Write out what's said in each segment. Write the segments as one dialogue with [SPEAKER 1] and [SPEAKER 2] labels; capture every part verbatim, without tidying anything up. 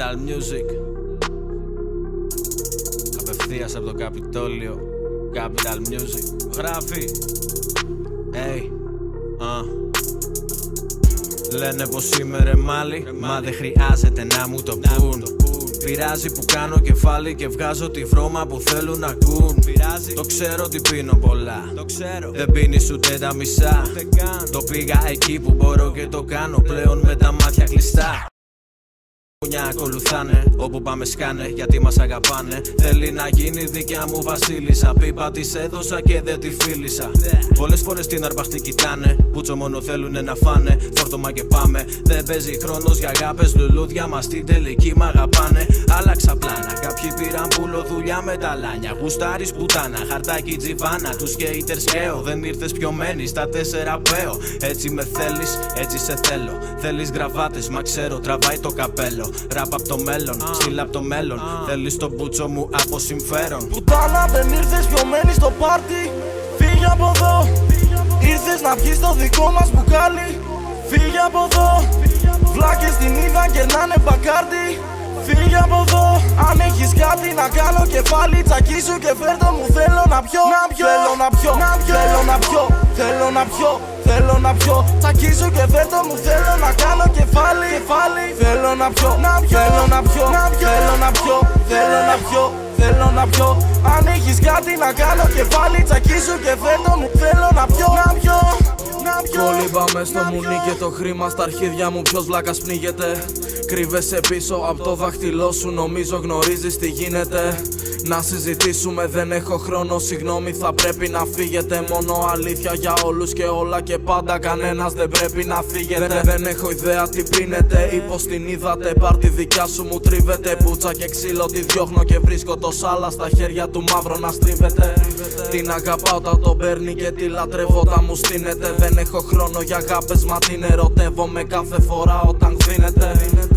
[SPEAKER 1] Capital Music. Απευθείας από το Καπιτόλιο. Capital Music. Γράφει. Hey. uh. Λένε πως είμαι ρεμάλι, μα δεν χρειάζεται να μου το πουν. Πειράζει που κάνω κεφάλι και βγάζω τη βρώμα που θέλουν να ακούν. Το ξέρω ότι πίνω πολλά, το ξέρω. Δεν πίνεις ούτε τα μισά. Το πήγα εκεί που μπορώ και το κάνω πλέον με τα μάτια κλειστά. Μια ακολουθάνε, όπου πάμε σκάνε, γιατί μας αγαπάνε. Θέλει να γίνει δικιά μου βασίλισσα. Πίπα της έδωσα και δεν τη φίλησα. Πολλές φορές την αρπαχτή κοιτάνε, πούτσο μόνο θέλουνε να φάνε. Φόρτωμα και πάμε, δεν παίζει χρόνος για αγάπες. Λουλούδια μας στην τελική μ' αγαπάνε. Άλλαξα πλάνα, κάποιοι πήραν πουλο δουλειά με τα λάνια. Γουστάρεις πουτάνα, χαρτάκι τζιβάνα. Τους haters καίω, δεν ήρθες πιωμένη στα τέσσερα πέω. Έτσι με θέλεις, έτσι σε θέλω. Θέλεις γραβάτες, μα ξέρω τραβάει το καπέλο. Ραπ απ' το μέλλον, uh. στυλ απ' το μέλλον. uh. Θέλεις το μπούτσο μου από συμφέρον.
[SPEAKER 2] Πουτάνα δεν ήρθες πιωμένη στο πάρτι. Φύγε από εδώ. Ήρθες να βγεις στο δικό μας μπουκάλι. Φύγε από εδώ. Βλάκες την είδα κερνάνε μπακάρτι. Φύγε από εδώ. Αν έχεις κάτι να κάνω κεφάλι, τσακίσου και φέρτο μου. Θέλω να πιω, να πιω, θέλω να πιω, να πιω. Θέλω να πιω, θέλω να πιω, θέλω να πιω. Τσακίσου και φέρτο μου, θέλω να κάνω κεφάλι, κεφάλι. Θέλω να πιω, να πιω, θέλω να πιω, να πιω. Θέλω να πιω, θέλω να πιω, θέλω να πιω. Αν έχεις κάτι να κάνω κεφάλι, τσακίσου και φέρτο μου. Θέλω να πιω, να πιω.
[SPEAKER 3] Κολύμπαμε στο μουνί και το χρήμα στα αρχίδια μου. Ποιος βλάκας πνίγεται. Κρύβεσαι πίσω από το δάχτυλό σου. Νομίζω γνωρίζεις τι γίνεται. Να συζητήσουμε, δεν έχω χρόνο. Συγγνώμη, θα πρέπει να φύγετε. Μόνο αλήθεια για όλους και όλα και πάντα. Κανένας δεν πρέπει να φύγετε. Δεν, δεν έχω ιδέα τι πίνετε ή πως την είδατε. Πάρ' τη δικιά σου, μου τρίβεται. Πουτσα και ξύλο τη διώχνω και βρίσκω το σάλα στα χέρια του μαύρο να στρίβεται. Την αγαπάω όταν τον παίρνει και τη λατρεύω όταν μου στείνεται. Δεν έχω χρόνο για αγάπες, μα την ερωτεύομαι κάθε φορά όταν γδίνεται.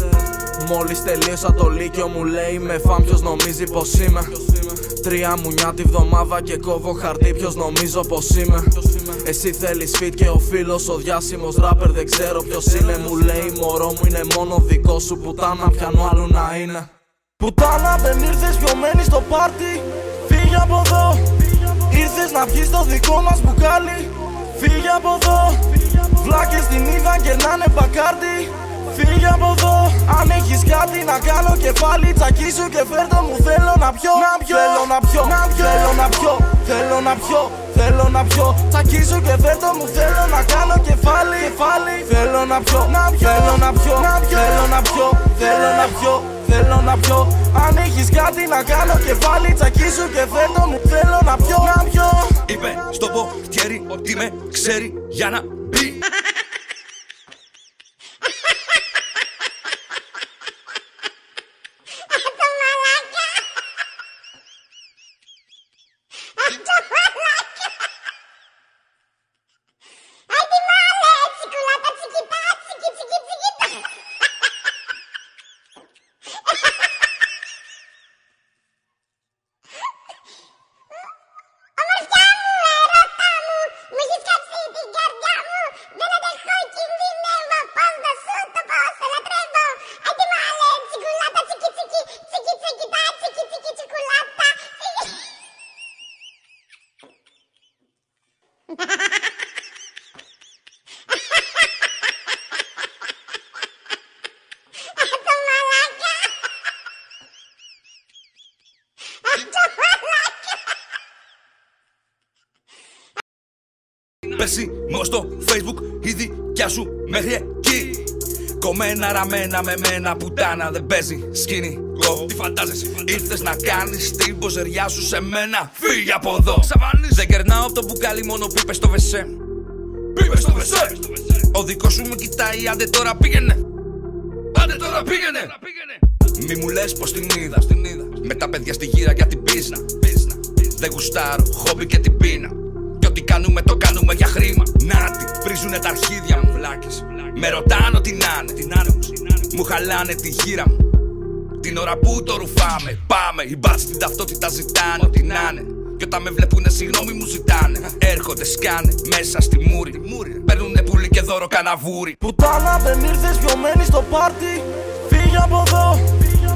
[SPEAKER 3] Μόλις τελείωσα το λύκειο μου λέει με φαν, ποιος νομίζει πως είμαι. Τρία μουνιά τη βδομάδα και κόβω χαρτί, ποιος νομίζω πως είμαι. Εσύ θέλεις fit και ο φίλος ο διάσημος ράπερ δεν ξέρω ποιος είναι. Μου λέει μωρό μου είναι μόνο δικό σου, πουτάνα πιανού άλλου να είναι.
[SPEAKER 2] Πουτάνα δεν ήρθες πιωμένη στο πάρτι. Φύγε από εδώ. Ήρθες να βγεις στο δικό μας μπουκάλι. Φύγε από εδώ. Βλάκες την είδα κερνάνε μπακάρτι. Φύγε από εδώ. Αν έχεις κάτι να κάνω κεφάλι, τσακίσου και φέρτο μου. Θέλω να πιω, να πιω, θέλω να πιω, να πιω. Θέλω να πιω, θέλω να πιω, θέλω να πιω. Τσακίσου και φέρτο μου, θέλω να κάνω κεφάλι, κεφάλι. Θέλω να πιω, να πιω, θέλω να πιω, να πιω. Θέλω να πιω, θέλω να πιω, θέλω να πιω. Αν έχεις κάτι να κάνω κεφάλι, τσακίσου και φέρτο μου. Θέλω να πιω, να πιω.
[SPEAKER 4] Είπε στο ποχτέρι ότι με ξέρει για να μπει. Πέρσι μου στο Facebook η δικιά σου μέχρι εκεί. Κομμένα ραμμένα με μένα πουτάνα δεν παίζει σκηνικό. Τι φαντάζεσαι, ήρθες να κάνεις την ποζεριά σου σε μένα. Φύγε από εδώ. Δεν κερνάω από το μπουκάλι, μόνο πίπες στο βεσέ. Πίπες στο βεσέ. Ο δικός σου με κοιτάει, άντε τώρα πήγαινε. Άντε τώρα πήγαινε. Μη μου λες πως την είδα, με τα παιδιά στη γύρα για την πίσνα. Δεν γουστάρω, χόμπι και την πείνα. Κι ό,τι κάνουμε το κάνουμε για χρήμα. Νάτι, βρίζουνε τα αρχίδια μου βλάκες. Με ρωτάνε τι να είναι. Μου χαλάνε τη γύρα μου. Την ώρα που το ρουφάμε, πάμε. Οι μπάτσοι την ταυτότητα ζητάνε ό,τι να είναι. Κι όταν με βλέπουνε συγγνώμη μου ζητάνε. Έρχονται σκάνε μέσα στη μούρη. Παίρνουνε πουλί και δώρο καναβούρι.
[SPEAKER 2] Πουτάνα δεν ήρθες πιωμένη στο πάρτι. Φύγε από εδώ.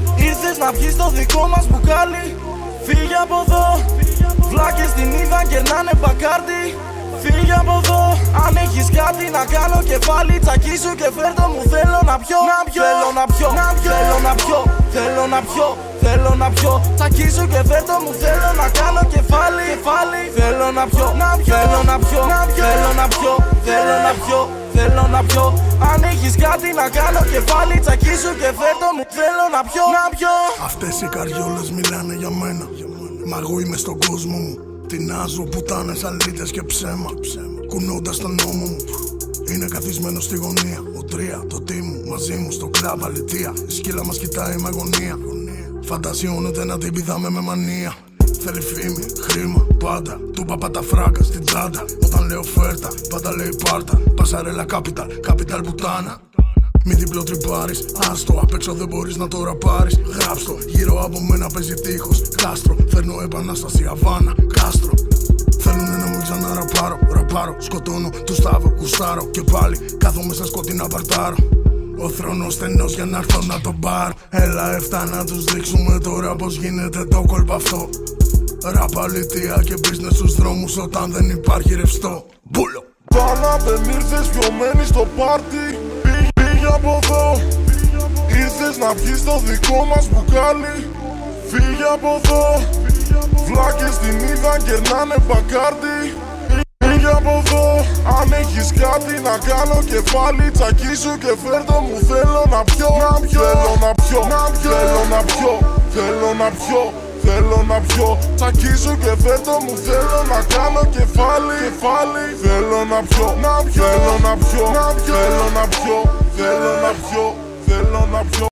[SPEAKER 2] Ήρθες να πιεις το δικό μας μπουκάλι. Φύγε από εδώ. Βλάκες την είδαν κερνάνε μπακάρτι. Φύγε από εδώ. Αν έχεις κάτι να κάνω κεφάλι, τσακίσου και φέρτο μου. Θέλω να πιω, να πιω, θέλω να πιω, να πιω, θέλω να πιω, θέλω να πιω, θέλω να πιω. Τσακίσου και φέρτο μου. Θέλω να κάνω κεφάλι, κεφάλι. Θέλω να πιω, να πιω, θέλω να πιω, να πιω, θέλω να πιω, θέλω να πιω, θέλω να πιω. Αν έχεις κάτι να κάνω κεφάλι, τσακίσου και φέρτο μου. Θέλω να πιω, να πιω.
[SPEAKER 5] Αυτές οι καριόλες μιλάνε για μένα. Μα εγώ είμαι στον κόσμο μου. Τεινάζω πουτάνες, αλήτες και ψέμα. Κουνώντας τον νόμο μου. Είναι καθισμένο στη γωνία. Ο τρία, το τι μου, μαζί μου στο κλαμπ αλητία. Η σκύλα μας κοιτάει με αγωνία. Φαντασιώνεται να την πηδάμε με μανία. Θέλει φήμη, χρήμα, πάντα. Του παπά τα φράγκα στην τσάντα. Όταν λέω φέρτα, πάντα λέει πάρτα. Πασαρέλα capital, capital πουτάνα. Μη διπλό τρυπάρεις, άστο. Απ' έξω δεν μπορείς να το ραπάρεις. Γράψτο, γύρω από μένα παίζει τείχος. Κάστρο, φέρνω επανάσταση Αβάνα. Κάστρο, θέλουνε να μου ξαναραπάρω. Ραπάρω, σκοτώνω, του στάβω, κουστάρω. Και πάλι κάθομαι σαν σκοτεινά παρτάρω. Ο θρόνος στενός για να έρθω να τον πάρω. Έλα εφτά να τους δείξουμε τώρα πως γίνεται το κόλπο αυτό. Ραπαλιτία και business στους δρόμους όταν δεν υπάρχει ρευστό. Μπούλο.
[SPEAKER 2] Πάνα δεν ήρθες πιωμένη στο πάρτι. Πήγε από εδώ. Ήρθες να πιεις το δικό μας μπουκάλι. Φύγε από εδώ. Βλάκες την είδαν κερνάνε μπακάρτι. Φύγε από εδώ. Αν έχεις κάτι να κάνω κεφάλι, τσακίσου και φέρτο μου. Θέλω να πιω, να πιω, θέλω να πιω, να πιω, θέλω να πιω, θέλω να πιω, θέλω να πιω. Τσακίσου και φέρτο μου. Θέλω να κάνω κεφάλι, κεφάλι. Θέλω να πιω, να πιω, θέλω να πιω, να πιω, θέλω να πιω, θέλω να πιω, θέλω να πιω.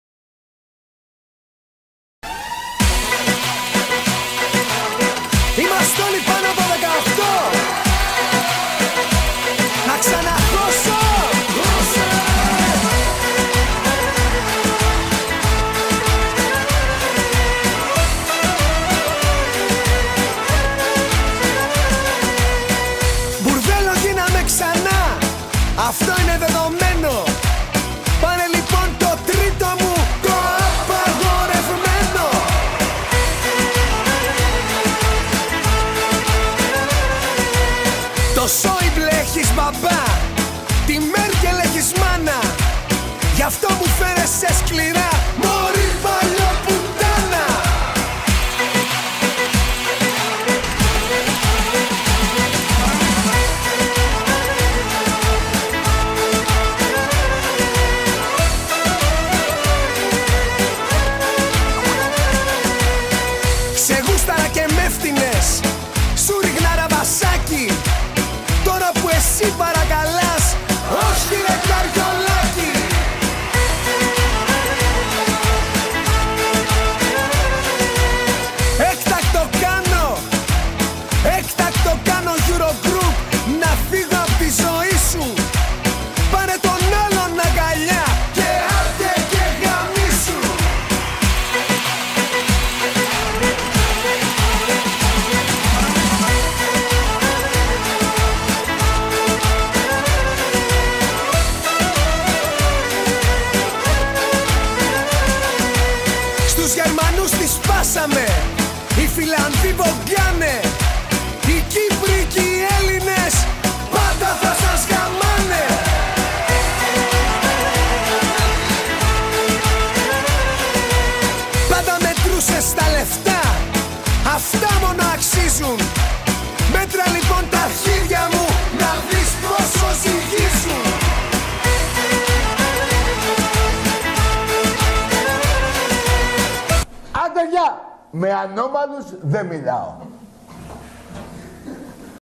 [SPEAKER 6] Είμαστε όλοι πάνω από δεκαοκτώ. Να ξαναχώσω. Μπουρδέλο γίναμε ξανά. Αυτό είναι δεδομένο. Πάνε λοιπόν το τρίτο μου, το απαγορευμένο. Το Σόιμπλε έχεις μπαμπά, τη Μέρκελ έχεις μάνα. Γι' αυτό μου φέρεσαι σκληρά, μωρή παλιοπουτάνα. Σε γούσταρα και με φτηνες, σου ρίχνα ραβασάκι. Τώρα που εσύ παρακαλάς, όχι ρε καριολάκι. Έκτακτο κάνω, έκτακτο κάνω Eurogroup. Να φύγω απ' τη ζωή σου. Πάρε τον άλλον αγκαλιά και άντε και γαμίσου. Στους Γερμανούς τις σπάσαμε, οι Φιλανδοί βογκιάνε. Οι Κύπροι και οι Έλληνες πάντα θα σας γαμάνε. Πάντα μετρούσες τα λεφτά, αυτά μόνο αξίζουν. Μέτρα λοιπόν τα αρχίδια μου, να δεις πόσο ζυγίζουν.
[SPEAKER 7] Άντε γεια! Με ανώμαλους δεν μιλάω.